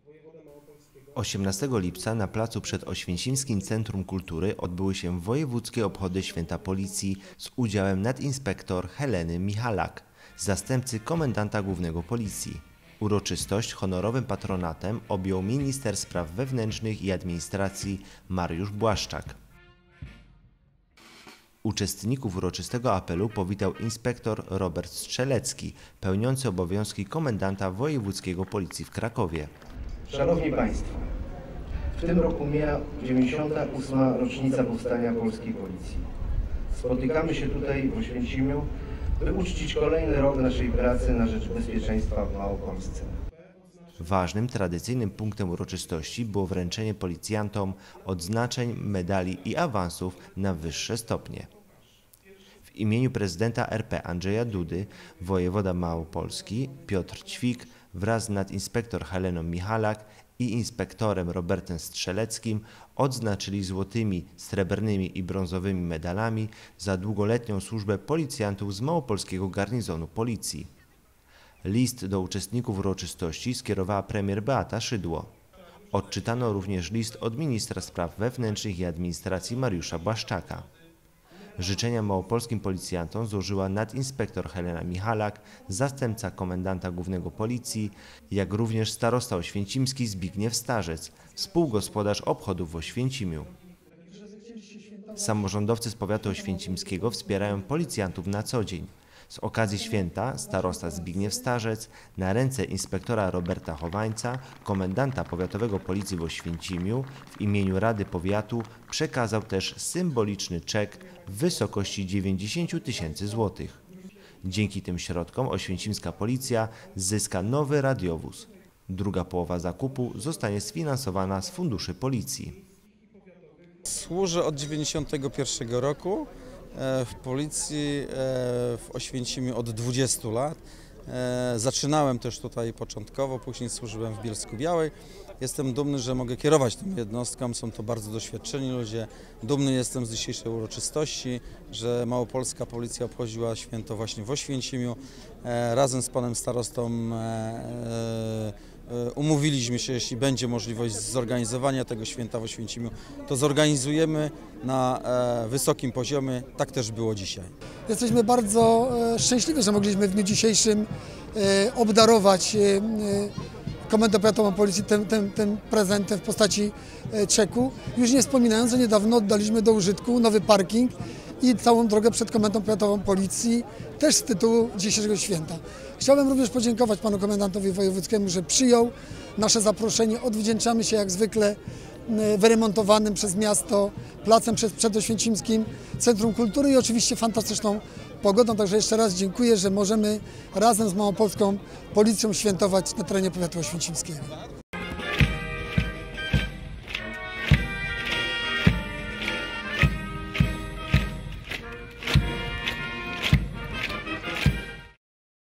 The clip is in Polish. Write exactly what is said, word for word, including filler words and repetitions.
osiemnastego lipca na placu przed Oświęcimskim Centrum Kultury odbyły się wojewódzkie obchody Święta Policji z udziałem nadinspektor Heleny Michalak, zastępcy komendanta głównego Policji. Uroczystość honorowym patronatem objął minister spraw wewnętrznych i administracji Mariusz Błaszczak. Uczestników uroczystego apelu powitał inspektor Robert Strzelecki, pełniący obowiązki komendanta wojewódzkiego Policji w Krakowie. Szanowni Państwo, w tym roku mija dziewięćdziesiąta ósma rocznica powstania polskiej policji. Spotykamy się tutaj w Oświęcimiu, by uczcić kolejny rok naszej pracy na rzecz bezpieczeństwa w Małopolsce. Ważnym, tradycyjnym punktem uroczystości było wręczenie policjantom odznaczeń, medali i awansów na wyższe stopnie. W imieniu prezydenta R P Andrzeja Dudy, wojewoda Małopolski Piotr Ćwik wraz z nadinspektor Heleną Michalak i inspektorem Robertem Strzeleckim odznaczyli złotymi, srebrnymi i brązowymi medalami za długoletnią służbę policjantów z małopolskiego garnizonu policji. List do uczestników uroczystości skierowała premier Beata Szydło. Odczytano również list od ministra spraw wewnętrznych i administracji Mariusza Błaszczaka. Życzenia małopolskim policjantom złożyła nadinspektor Helena Michalak, zastępca komendanta głównego Policji, jak również starosta oświęcimski Zbigniew Starzec, współgospodarz obchodów w Oświęcimiu. Samorządowcy z powiatu oświęcimskiego wspierają policjantów na co dzień. Z okazji święta starosta Zbigniew Starzec na ręce inspektora Roberta Chowańca, komendanta powiatowego Policji w Oświęcimiu, w imieniu Rady Powiatu przekazał też symboliczny czek w wysokości dziewięćdziesięciu tysięcy złotych. Dzięki tym środkom oświęcimska policja zyska nowy radiowóz. Druga połowa zakupu zostanie sfinansowana z funduszy policji. Służę od dziewięćdziesiątego pierwszego roku. W policji w Oświęcimiu od dwudziestu lat. Zaczynałem też tutaj początkowo, później służyłem w Bielsku-Białej. Jestem dumny, że mogę kierować tą jednostką, są to bardzo doświadczeni ludzie. Dumny jestem z dzisiejszej uroczystości, że małopolska policja obchodziła święto właśnie w Oświęcimiu. Razem z panem starostą umówiliśmy się, jeśli będzie możliwość zorganizowania tego święta w Oświęcimiu, to zorganizujemy na wysokim poziomie. Tak też było dzisiaj. Jesteśmy bardzo szczęśliwi, że mogliśmy w dniu dzisiejszym obdarować Komendę Powiatową Policji tym, tym, tym prezentem w postaci czeku. Już nie wspominając, że niedawno oddaliśmy do użytku nowy parking i całą drogę przed Komendą Powiatową Policji, też z tytułu dzisiejszego święta. Chciałbym również podziękować panu komendantowi wojewódzkiemu, że przyjął nasze zaproszenie. Odwdzięczamy się jak zwykle wyremontowanym przez miasto placem przed Oświęcimskim Centrum Kultury i oczywiście fantastyczną pogodą. Także jeszcze raz dziękuję, że możemy razem z Małopolską Policją świętować na terenie powiatu oświęcimskiego.